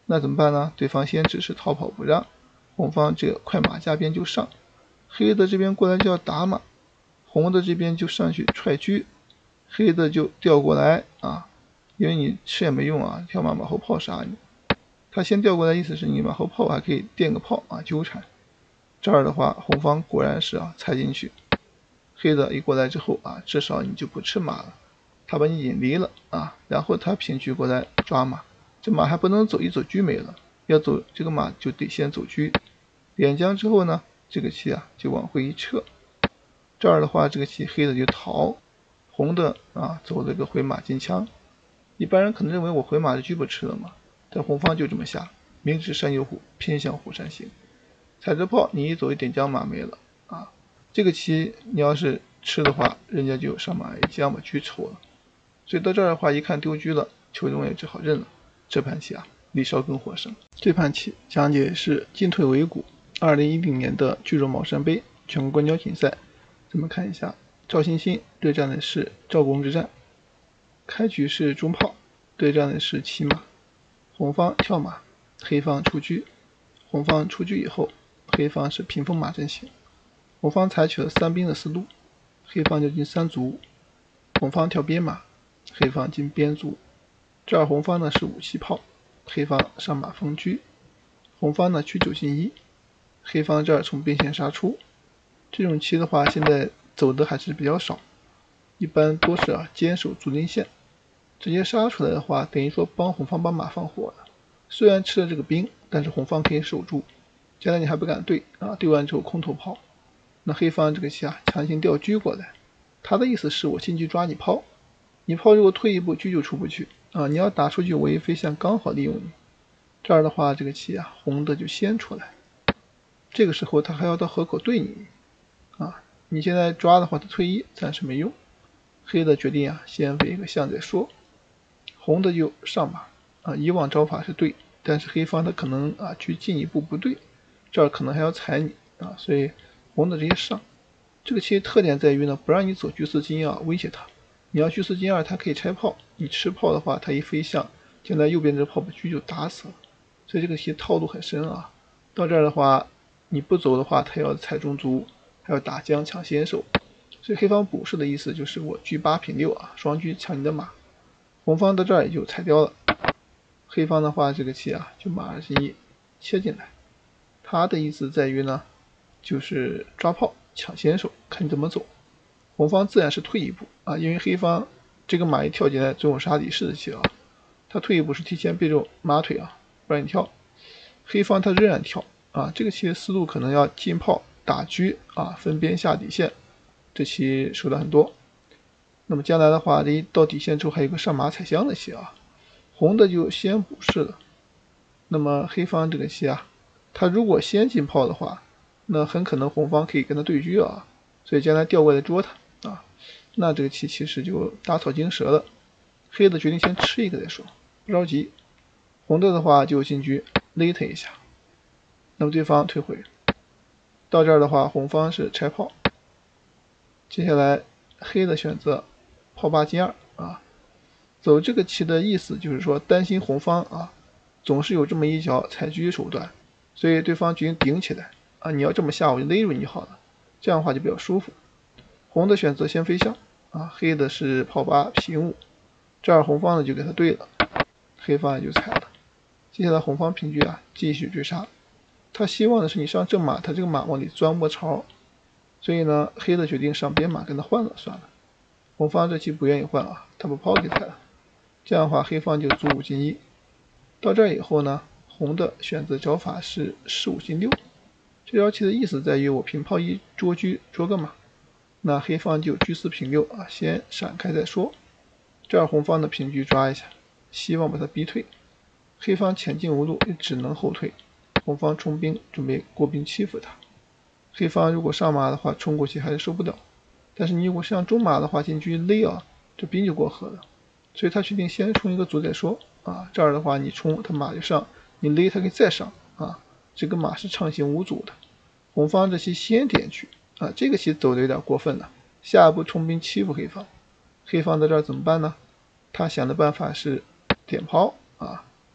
那怎么办呢？对方先只是逃跑不让，红方这个快马加鞭就上，黑的这边过来就要打马，红的这边就上去踹车，黑的就调过来啊，因为你吃也没用啊，跳马马后炮杀你。他先调过来，意思是你马后炮还可以垫个炮啊，纠缠。这儿的话，红方果然是啊踩进去，黑的一过来之后啊，至少你就不吃马了，他把你引离了啊，然后他平车过来抓马，这马还不能走，一走车没了，要走这个马就得先走车，点将之后呢，这个棋啊就往回一撤。这儿的话，这个棋黑的就逃，红的啊走了个回马进枪。一般人可能认为我回马就车不吃了嘛，但红方就这么下，明知山有虎，偏向虎山行。踩着炮，你一走一点将马没了啊！这个棋你要是吃的话，人家就上马一将把车抽了。所以到这儿的话，一看丢车了，邱中也只好认了。这盘棋啊，李绍更获胜。这盘棋讲解是进退维谷，二零一零年的巨肉茅山杯全国官交竞赛。咱们看一下，赵欣欣对战的是赵公之战。开局是中炮，对战的是骑马，红方跳马，黑方出车。红方出车以后，黑方是屏风马阵型。红方采取了三兵的思路，黑方就进三卒，红方跳边马，黑方进边卒。这儿红方呢是五七炮，黑方上马封车。红方呢取九进一，黑方这儿从边线杀出。这种棋的话，现在走的还是比较少，一般多是啊坚守卒林线，直接杀出来的话，等于说帮红方把马放活了。虽然吃了这个兵，但是红方可以守住，将来你还不敢对啊，对完之后空投炮。那黑方这个棋啊，强行调车过来，他的意思是我进去抓你炮，你炮如果退一步，车就出不去啊，你要打出去，我一飞象刚好利用你。这儿的话，这个棋啊，红的就先出来，这个时候他还要到河口对你啊，你现在抓的话，他退一暂时没用。黑的决定啊，先围一个象再说，红的就上马啊，以往招法是对，但是黑方他可能啊去进一步不对，这儿可能还要踩你啊，所以红的直接上。这个棋特点在于呢，不让你走车四进啊，威胁他。你要车四进二，他可以拆炮，你吃炮的话，他一飞象，将来右边这炮把车就打死了。所以这个棋套路很深啊。到这儿的话，你不走的话，他要踩中卒，还要打将抢先手。所以黑方补士的意思就是我车八平六啊，双车抢你的马。红方到这儿也就踩掉了。黑方的话，这个棋啊，就马二进一切进来。他的意思在于呢，就是抓炮抢先手，看你怎么走。红方自然是退一步啊，因为黑方这个马一跳进来，总有杀李氏的棋啊，他退一步是提前背着马腿啊，不让你跳。黑方他仍然跳啊，这个棋的思路可能要进炮打车啊，分边下底线，这棋说的很多。那么将来的话，离到底线之后还有个上马踩香的棋啊，红的就先补士了。那么黑方这个棋啊，他如果先进炮的话，那很可能红方可以跟他对车啊，所以将来调过来捉他啊，那这个棋其实就打草惊蛇了。黑的决定先吃一个再说，不着急。红的的话就进车勒他一下，那么对方退回。到这儿的话，红方是拆炮。接下来黑的选择炮八进二啊，走这个棋的意思就是说担心红方啊总是有这么一脚踩车手段，所以对方决定顶起来啊，你要这么下我就勒住你好了，这样的话就比较舒服。红的选择先飞象啊，黑的是炮八平五，这儿红方呢就给他对了，黑方也就踩了。接下来红方平车啊，继续追杀，他希望的是你上正马，他这个马往里钻窝巢，所以呢黑的决定上边马跟他换了算了。红方这期不愿意换啊，他把炮给踩了，这样的话黑方就卒五进一。到这儿以后呢，红的选择招法是士五进六，这招棋的意思在于我平炮一捉车捉个马，那黑方就车四平六啊，先闪开再说。这儿红方的平车抓一下，希望把他逼退，黑方前进无路，也只能后退。红方冲兵准备过兵欺负他，黑方如果上马的话冲过去还是受不了，但是你如果上中马的话进去勒啊，这兵就过河了，所以他决定先冲一个卒再说啊。这儿的话你冲他马就上，你勒他可以再上啊，这个马是畅行无阻的。红方这棋先点去啊，这个棋走的有点过分了，下一步冲兵欺负黑方，黑方在这儿怎么办呢？他想的办法是点炮啊，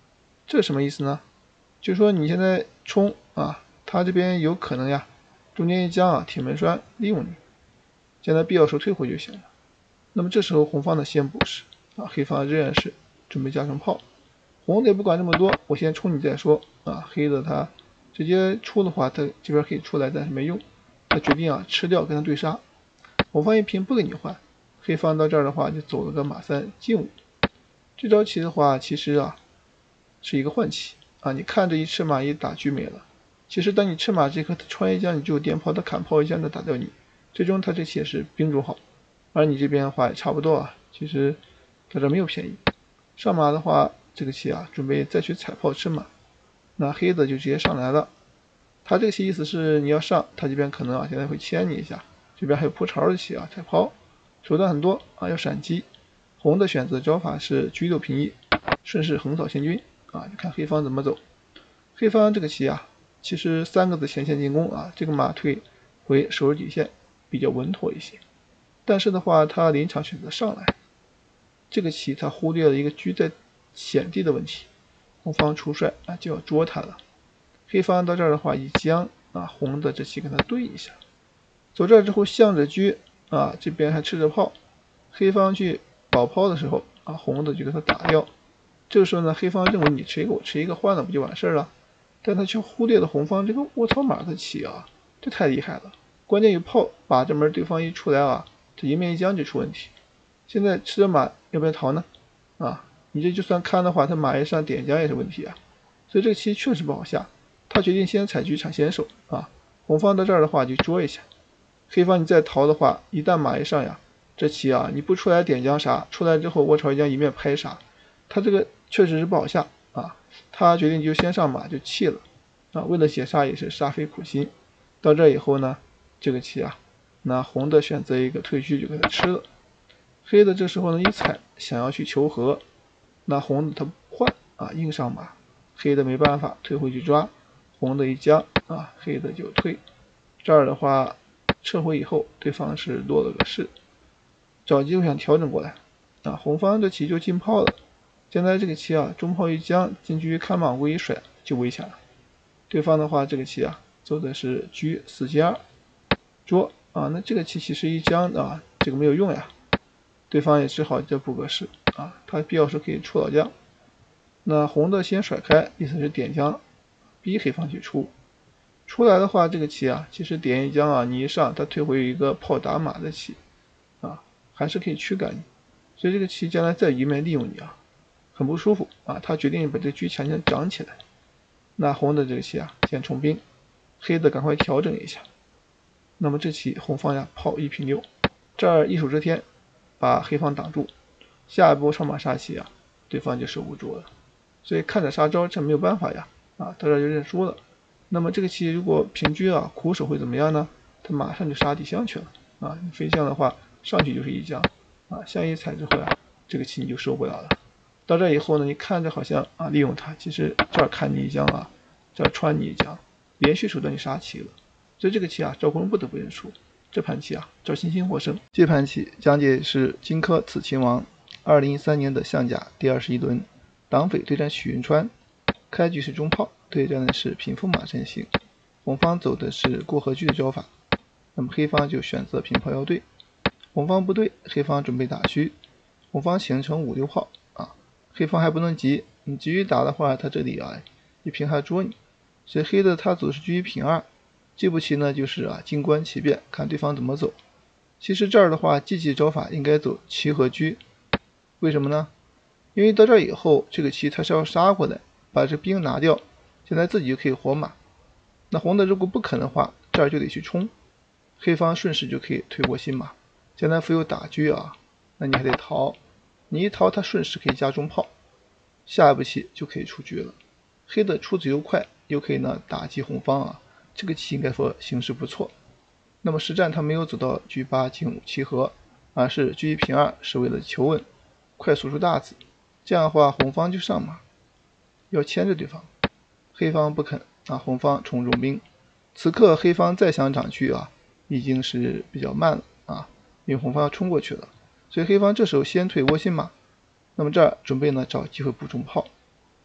这是什么意思呢？就是说你现在冲啊，他这边有可能呀，中间一将啊，铁门栓利用你，现在必要时候退回就行了。那么这时候红方的先补时啊，黑方仍然是准备加上炮。红的也不管这么多，我先冲你再说啊。黑的他直接出的话，他这边可以出来，但是没用，他决定啊吃掉跟他对杀。红方一平不给你换，黑方到这儿的话就走了个马三进五。这招棋的话，其实啊是一个换棋啊。你看这一吃马一打车没了，其实当你吃马这一刻，他穿一将，你就有颠炮，他砍炮一将就打掉你，最终他这棋也是兵主好。而你这边的话也差不多啊，其实在这没有便宜。上马的话，这个棋啊准备再去踩炮吃马，那黑的就直接上来了。他这个棋意思是你要上，他这边可能啊现在会牵你一下，这边还有扑巢的棋啊，踩炮手段很多啊，要闪击。红的选择招法是车六平一，顺势横扫先军啊，就看黑方怎么走。黑方这个棋啊，其实三个子前线进攻啊，这个马退回守着底线比较稳妥一些。但是的话，他临场选择上来，这个棋他忽略了一个车在险地的问题，红方出帅啊就要捉他了。黑方到这儿的话，以将啊红的这棋跟他对一下，走这儿之后向着车啊，这边还吃着炮，黑方去保炮的时候啊，红的就给他打掉。这个时候呢，黑方认为你吃一个我吃一个换了不就完事了？但他却忽略了红方这个卧槽马的棋啊，这太厉害了！关键有炮把这门对方一出来啊，这一面一将就出问题。现在吃着马要不要逃呢？啊，你这就算看的话，他马一上点将也是问题啊。所以这个棋确实不好下。他决定先采车抢先手啊，红方到这儿的话就捉一下。黑方你再逃的话，一旦马一上呀，这棋啊你不出来点将杀，出来之后卧槽一将一面拍杀，他这个确实是不好下啊。他决定就先上马就弃了啊，为了解杀也是煞费苦心。到这以后呢，这个棋啊，那红的选择一个退车就给他吃了。黑的这时候呢一踩想要去求和，那红的他换啊硬上马，黑的没办法退回去抓，红的一将啊，黑的就退。这儿的话撤回以后，对方是落了个士，找机会想调整过来啊，红方这棋就进炮了。现在这个棋啊，中炮一将进车看马位一甩就围起来了。对方的话这个棋啊走的是车四进二捉啊，那这个棋其实一将啊这个没有用呀，对方也只好再补个士啊，他必要时可以出老将。那红的先甩开，意思是点将逼黑方去出。出来的话，这个棋啊，其实点一将啊，你一上，他退回一个炮打马的棋啊，还是可以驱赶你。所以这个棋将来再一面利用你啊，很不舒服啊。他决定把这个车强行长起来。那红的这个棋啊，先冲兵，黑的赶快调整一下。那么这棋红方呀，炮一平六，这儿一手遮天，把黑方挡住。下一波上马杀棋啊，对方就守不住了。所以看着杀招，这没有办法呀啊，到这就认输了。那么这个棋如果平车啊，苦手会怎么样呢？他马上就杀底象去了啊！你飞象的话，上去就是一将啊，象一踩之后呀，这个棋你就受不了了。到这以后呢，你看着好像啊利用它，其实这儿看你一将啊，这儿穿你一将，连续手段就杀棋了。所以这个棋啊，赵匡胤不得不认输。这盘棋啊，赵欣欣获胜。这盘棋讲解是荆轲刺秦王，二零一三年的象甲第二十一轮，党匪对战许云川。开局是中炮，对战的是平驸马阵型，红方走的是过河车的招法，那么黑方就选择平炮要对，红方不对，黑方准备打车，红方形成五六炮啊，黑方还不能急，你急于打的话，他这里啊一平还捉你，所以黑的他走是车一平二，这步棋呢就是啊静观其变，看对方怎么走。其实这儿的话，积极招法应该走棋和车，为什么呢？因为到这以后，这个棋它是要杀过来。把这兵拿掉，现在自己就可以活马。那红的如果不肯的话，这儿就得去冲，黑方顺势就可以退过新马。现在负有打车啊，那你还得逃，你一逃，他顺势可以加中炮，下一步棋就可以出车了。黑的出子又快，又可以呢打击红方啊，这个棋应该说形势不错。那么实战他没有走到车八进五七和，而是车一平二，是为了求稳，快速出大子。这样的话，红方就上马。要牵着对方，黑方不肯啊，红方冲重兵。此刻黑方再想长车啊，已经是比较慢了啊，因为红方要冲过去了，所以黑方这时候先退窝心马。那么这儿准备呢找机会补中炮。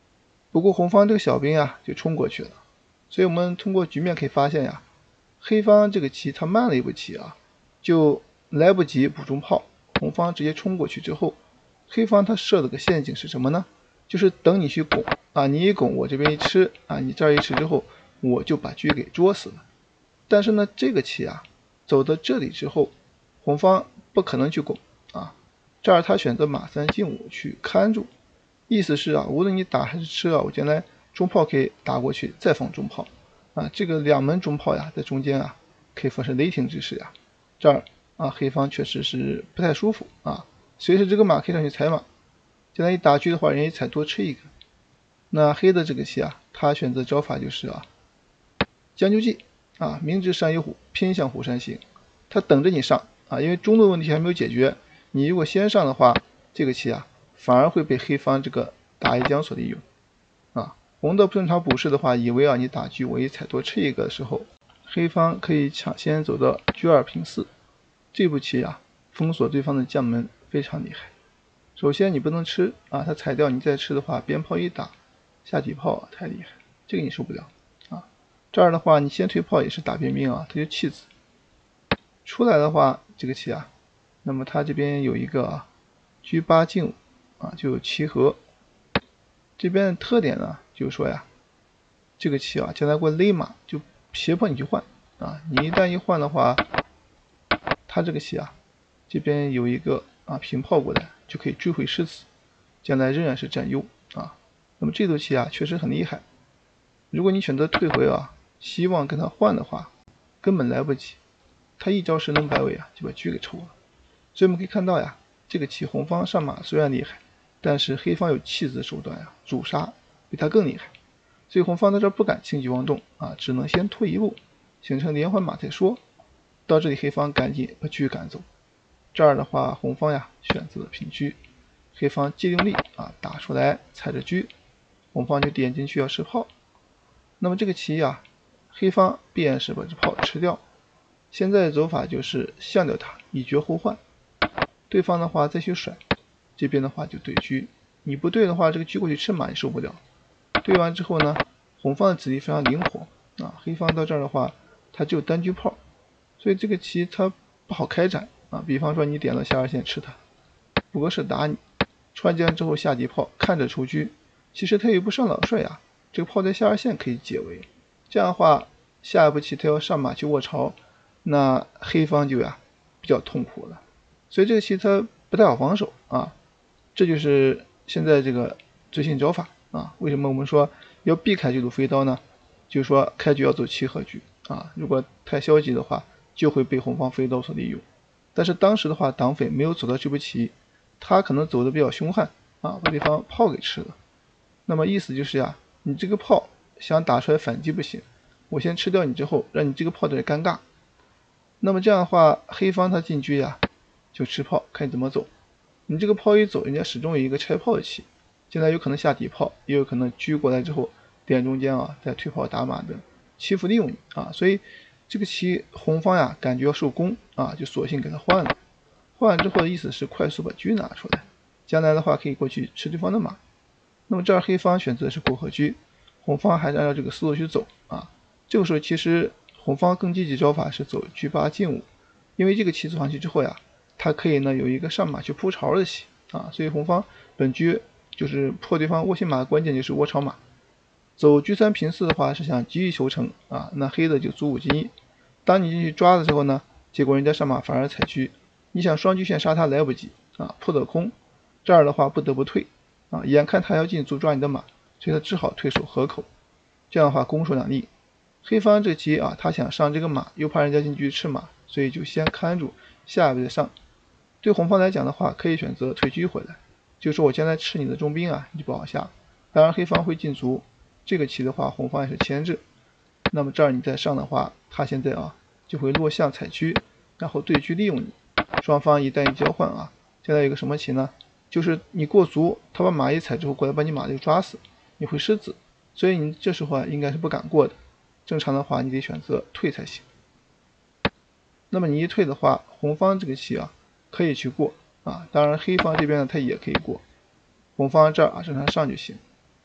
不过红方这个小兵啊就冲过去了，所以我们通过局面可以发现呀，黑方这个棋他慢了一步棋啊，就来不及补中炮，红方直接冲过去之后，黑方他设了个陷阱是什么呢？就是等你去拱啊，你一拱我这边一吃啊，你这儿一吃之后，我就把车给捉死了。但是呢，这个棋啊走到这里之后，红方不可能去拱啊，这儿他选择马三进五去看住，意思是啊，无论你打还是吃啊，我将来中炮可以打过去，再放中炮啊，这个两门中炮呀，在中间啊，可以说是雷霆之势呀。这儿啊，黑方确实是不太舒服啊，随时这个马可以上去踩马，将来一打车的话，人一踩多吃一个。那黑的这个棋啊，他选择招法就是啊，将就计啊，明知山有虎，偏向虎山行。他等着你上啊，因为中路问题还没有解决，你如果先上的话，这个棋啊，反而会被黑方这个打一将所利用啊。红的正常补士的话，以为啊你打车我一踩多吃一个的时候，黑方可以抢先走到车二平四，这步棋啊，封锁对方的将门非常厉害。首先你不能吃啊，他踩掉你再吃的话，边炮一打，下底炮啊太厉害，这个你受不了啊。这儿的话，你先退炮也是打边兵啊，他就弃子。出来的话，这个棋啊，那么他这边有一个啊，车八进五啊，就有棋和。这边的特点呢，就是说呀，这个棋啊，将来过勒马，就胁迫你去换啊。你一旦一换的话，他这个棋啊，这边有一个啊平炮过来，就可以追回失子，将来仍然是占优啊。那么这步棋啊，确实很厉害。如果你选择退回啊，希望跟他换的话，根本来不及。他一招神龙摆尾啊，就把车给抽了。所以我们可以看到呀，这个棋红方上马虽然厉害，但是黑方有弃子的手段呀，主杀比他更厉害。所以红方在这不敢轻举妄动啊，只能先退一步，形成连环马再说。到这里黑方赶紧把车赶走。这儿的话，红方呀选择了平车，黑方借用力啊打出来踩着车，红方就点进去要吃炮。那么这个棋呀，黑方必然是把这炮吃掉。现在的走法就是象掉它，以绝后患。对方的话再去甩，这边的话就对车，你不对的话，这个车过去吃马也受不了。对完之后呢，红方的子力非常灵活啊，黑方到这儿的话，它只有单车炮，所以这个棋它不好开展啊。比方说你点了下二线吃它，不过是打你，穿将之后下底炮看着出车，其实他也不上老帅啊，这个炮在下二线可以解围。这样的话，下一步棋他要上马去卧槽，那黑方就呀比较痛苦了。所以这个棋它不太好防守啊，这就是现在这个最新招法啊。为什么我们说要避开这路飞刀呢？就是说开局要走七合局啊，如果太消极的话，就会被红方飞刀所利用。但是当时的话，党匪没有走到这步棋，他可能走的比较凶悍啊，把对方炮给吃了。那么意思就是呀，你这个炮想打出来反击不行，我先吃掉你之后，让你这个炮在这尴尬。那么这样的话，黑方他进车呀，就吃炮，看你怎么走。你这个炮一走，人家始终有一个拆炮的棋，现在有可能下底炮，也有可能车过来之后点中间啊，再退炮打马的欺负利用你啊。所以这个棋红方呀，感觉要受攻啊，就索性给他换了。换完之后的意思是快速把车拿出来，将来的话可以过去吃对方的马。那么这儿黑方选择的是过河车，红方还是按照这个思路去走啊。这个时候其实红方更积极招法是走车八进五，因为这个棋走上去之后呀，它可以呢有一个上马去扑巢的棋啊，所以红方本局就是破对方卧薪马的关键就是窝巢马。走车三平四的话是想急于求成啊，那黑的就卒五进一。当你进去抓的时候呢，结果人家上马反而踩车，你想双车线杀他来不及啊，破得空。这儿的话不得不退啊，眼看他要进卒抓你的马，所以他只好退守河口。这样的话攻守两利。黑方这棋啊，他想上这个马，又怕人家进去吃马，所以就先看住，下一步再上。对红方来讲的话，可以选择退车回来，就是说我将来吃你的中兵啊，你就不好下。当然黑方会进卒，这个棋的话红方也是牵制。那么这儿你再上的话，他现在啊就会落象踩车，然后对车利用你。双方一旦一交换啊，将来有个什么棋呢？就是你过卒，他把马一踩之后过来把你马就抓死，你会失子，所以你这时候啊应该是不敢过的。正常的话你得选择退才行。那么你一退的话，红方这个棋啊可以去过啊，当然黑方这边呢他也可以过。红方这儿啊正常上就行。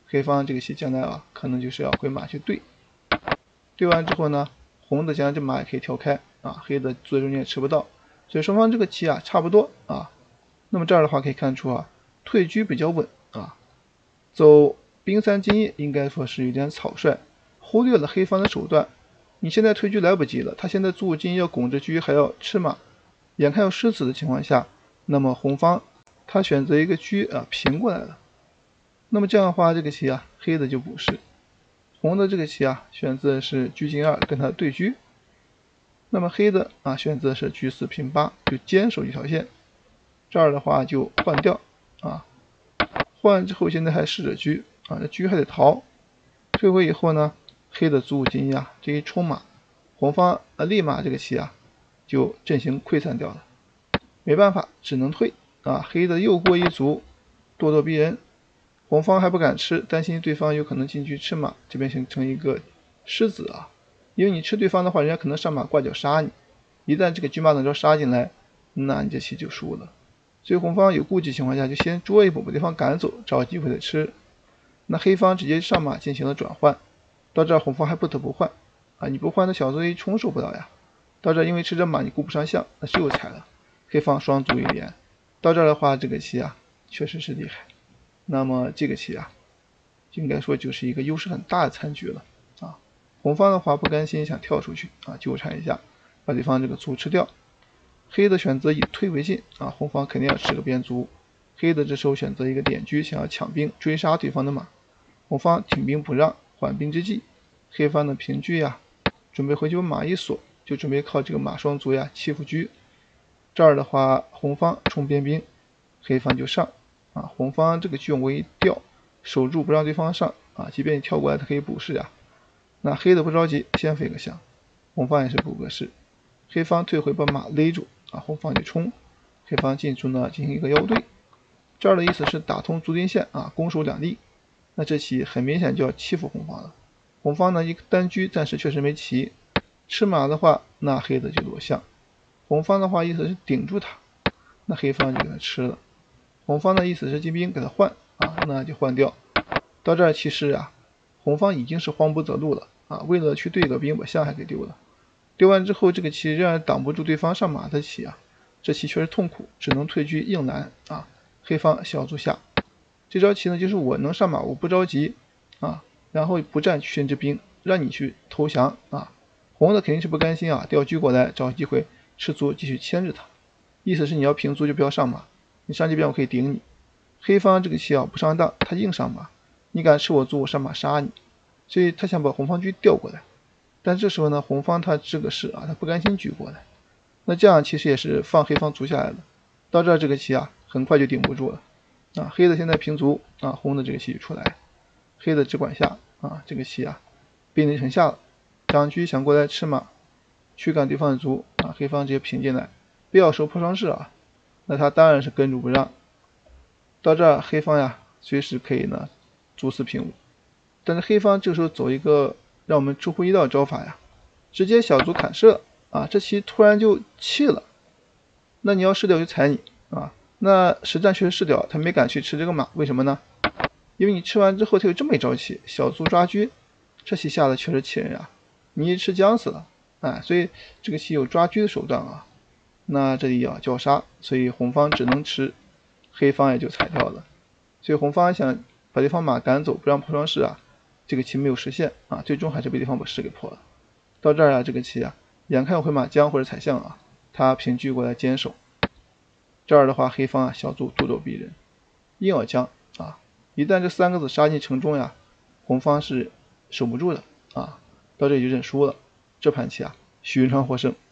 黑方这个棋将来啊，可能就是要回马去对，对完之后呢，红的将来这马也可以跳开啊，黑的坐在中间也吃不到，所以双方这个棋啊差不多啊。那么这儿的话可以看出啊，退车比较稳啊，走兵三进一应该说是有点草率，忽略了黑方的手段。你现在退车来不及了，他现在卒五进一要拱着车，还要吃马，眼看要失子的情况下，那么红方他选择一个车啊平过来了。那么这样的话，这个棋啊，黑的就补士，红的这个棋啊，选择是车进二跟他对车。那么黑的啊，选择是车四平八，就坚守一条线。这儿的话就换掉啊，换之后现在还试着车啊，这车还得逃。退回以后呢，黑的卒五进一啊，这一冲马，红方啊立马这个棋啊就阵型溃散掉了，没办法，只能退啊。黑的又过一卒，咄咄逼人。红方还不敢吃，担心对方有可能进去吃马，这边形成一个失子啊。因为你吃对方的话，人家可能上马挂角杀你，一旦这个车马等着杀进来，那你这棋就输了。所以红方有顾忌情况下，就先捉一步，把对方赶走，找机会再吃。那黑方直接上马进行了转换，到这儿红方还不得不换啊，你不换的小卒一冲受不了呀。到这儿因为吃着马你顾不上象，那是又踩了。黑方双卒一连，到这儿的话，这个棋啊确实是厉害。那么这个棋啊，应该说就是一个优势很大的残局了啊。红方的话不甘心，想跳出去啊，纠缠一下，把对方这个卒吃掉。黑的选择以退为进啊，红方肯定要吃个边卒。黑的这时候选择一个点车，想要抢兵追杀对方的马。红方挺兵不让，缓兵之计。黑方的平车呀，准备回去把马一锁，就准备靠这个马双卒呀欺负车。这儿的话，红方冲边兵，黑方就上。啊，红方这个车往一调，守住不让对方上啊，即便你跳过来，他可以补士呀。那黑的不着急，先飞个象，红方也是补个士，黑方退回把马勒住啊，红方就冲，黑方进出呢进行一个腰对，这儿的意思是打通卒军线啊，攻守两立。那这棋很明显就要欺负红方了。红方呢一个单车暂时确实没棋，吃马的话，那黑的就落象。红方的话意思是顶住他，那黑方就给他吃了。红方的意思是进兵给他换啊，那就换掉。到这儿其实啊，红方已经是慌不择路了啊，为了去对个兵，把象还给丢了。丢完之后，这个棋仍然挡不住对方上马的棋啊，这棋确实痛苦，只能退车硬拦啊。黑方小卒下，这招棋呢就是我能上马，我不着急啊，然后不占群之兵，让你去投降啊。红的肯定是不甘心啊，调车过来找机会吃卒继续牵制他，意思是你要平卒就不要上马。你上这边我可以顶你，黑方这个棋啊不上当，他硬上马，你敢吃我卒，我上马杀你，所以他想把红方车调过来，但这时候呢，红方他这个士啊，他不甘心举过来，那这样其实也是放黑方卒下来了。到这儿这个棋啊，很快就顶不住了啊，黑的现在平卒啊，红的这个棋就出来，黑的只管下啊，这个棋啊，兵临城下了，长车想过来吃马，驱赶对方的卒啊，黑方直接平进来，不要收破双士啊。那他当然是跟住不让。到这儿黑方呀随时可以呢卒四平五，但是黑方这时候走一个让我们出乎意料的招法呀，直接小卒砍射啊，这棋突然就弃了。那你要失掉就踩你啊，那实战确实失掉，他没敢去吃这个马，为什么呢？因为你吃完之后他有这么一招棋，小卒抓车，这棋下的确实气人啊，你一吃僵死了，哎，所以这个棋有抓车的手段啊。那这里要叫杀，所以红方只能吃，黑方也就踩掉了。所以红方想把对方马赶走，不让破双士啊，这个棋没有实现啊，最终还是被对方把士给破了。到这儿啊，这个棋啊，眼看回马将或者踩象啊，他平车过来坚守。这儿的话，黑方啊小卒咄咄逼人，硬要将啊，一旦这三个子杀进城中呀，红方是守不住的啊，到这里就认输了。这盘棋啊，许云川获胜。